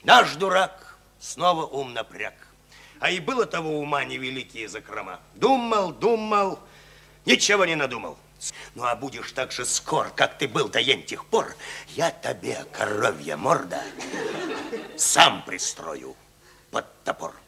Наш дурак снова ум напряг. А и было того ума невеликие закрома. Думал, ничего не надумал. Ну, а будешь так же скор, как ты был до ентих пор, я тебе, коровья морда, сам пристрою под топор.